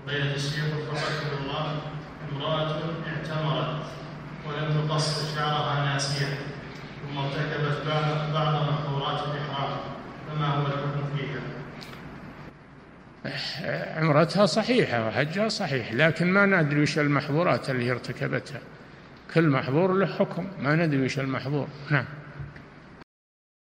فضيلة الشيخ وفقكم الله، امرأة اعتمرت ولم تقص شعرها ناسية ثم ارتكبت بعض محظورات الإحرام، فما هو الحكم فيها؟ عمرتها صحيحة وحجها صحيح، لكن ما ندري وش المحظورات اللي ارتكبتها. كل محظور له حكم، ما ندري وش المحظور. نعم.